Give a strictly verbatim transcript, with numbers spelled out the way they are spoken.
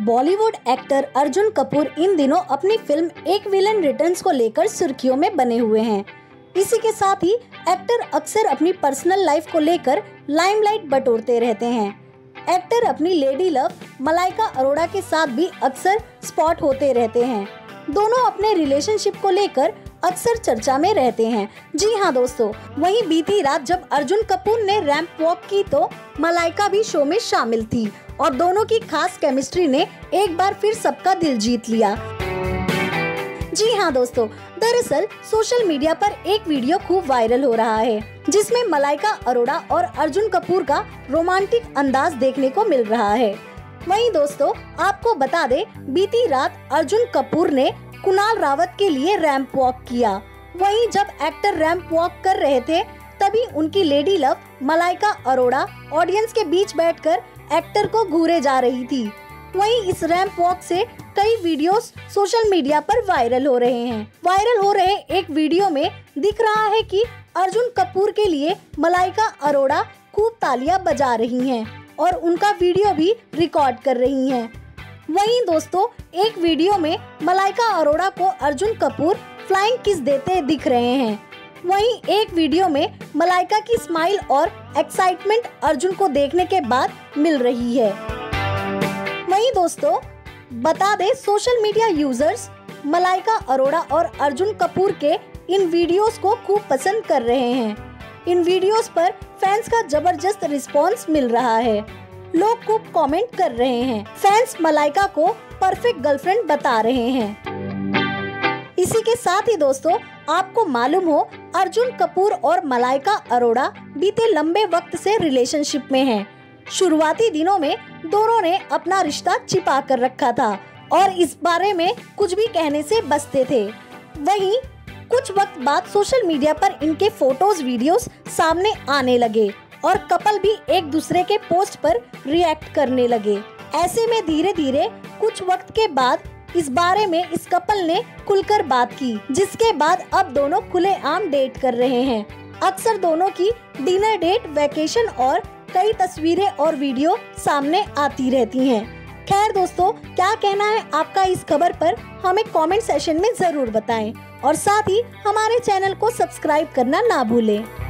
Bollywood actor Arjun Kapoor इन दिनों अपनी फिल्म एक विलन रिटर्न्स को लेकर सुर्खियों में बने हुए हैं। इसी के साथ ही एक्टर अक्सर अपनी पर्सनल लाइफ को लेकर लाइमलाइट बटोरते रहते हैं। एक्टर अपनी लेडी लव मलाइका अरोड़ा के साथ भी अक्सर स्पॉट होते रहते हैं। दोनों अपने रिलेशनशिप को लेकर अक्सर चर्चा में रहते हैं। जी हाँ दोस्तों, वहीं बीती रात जब अर्जुन कपूर ने रैंप वॉक की तो मलाइका भी शो में शामिल थी और दोनों की खास केमिस्ट्री ने एक बार फिर सबका दिल जीत लिया। जी हाँ दोस्तों, दरअसल सोशल मीडिया पर एक वीडियो खूब वायरल हो रहा है जिसमें मलाइका अरोड़ा और अर्जुन कपूर का रोमांटिक अंदाज देखने को मिल रहा है। वहीं दोस्तों आपको बता दें, बीती रात अर्जुन कपूर ने कुणाल रावत के लिए रैंप वॉक किया। वहीं जब एक्टर रैंप वॉक कर रहे थे तभी उनकी lady love Malaika Arora audience के बीच बैठकर एक्टर को घूरे जा रही थी। वहीं इस रैंप वॉक से कई वीडियोस सोशल मीडिया पर वायरल हो रहे हैं। वायरल हो रहे एक वीडियो में दिख रहा है कि अर्जुन कपूर के लिए मलाइका अरोड़ा खूब तालियां बजा रही हैं और उनका वीडियो भी रिकॉर्ड कर रही हैं। वहीं दोस्तों एक वीडियो में मलाइका अरोड़ा को अर्जुन कपूर फ्लाइंग किस देते दिख रहे हैं। वहीं एक वीडियो में मलाइका की स्माइल और एक्साइटमेंट अर्जुन को देखने के बाद मिल रही है। वहीं दोस्तों बता दें, social media users Malaika Arora और अर्जुन कपूर के इन वीडियोस को खूब पसंद कर रहे हैं। इन वीडियोस पर फैंस का जबरदस्त रिस्पांस मिल रहा है। लोग खूब कमेंट कर रहे हैं। फैंस मलाइका को परफेक्ट गर्लफ्रेंड बता रहे हैं। इसी के साथ ही दोस्तों आपको मालूम हो, अर्जुन कपूर और मलाइका अरोड़ा बीते लंबे वक्त से रिलेशनशिप में हैं। शुरुआती दिनों में दोनों ने अपना रिश्ता छिपा कर रखा था और इस बारे में कुछ भी कहने से बचते थे। वहीं कुछ वक्त बाद सोशल मीडिया पर इनके फोटोज वीडियोस सामने आने लगे और कपल भी एक दूसरे के पोस्ट पर रिएक्ट करने लगे। ऐसे में धीरे धीरे कुछ वक्त के बाद इस बारे में इस कपल ने खुलकर बात की, जिसके बाद अब दोनों खुलेआम डेट कर रहे हैं। अक्सर दोनों की डिनर डेट, वैकेशन और कई तस्वीरें और वीडियो सामने आती रहती हैं। खैर दोस्तों, क्या कहना है आपका इस खबर पर हमें कमेंट सेशन में जरूर बताएं और साथ ही हमारे चैनल को सब्सक्राइब करना ना भूलें।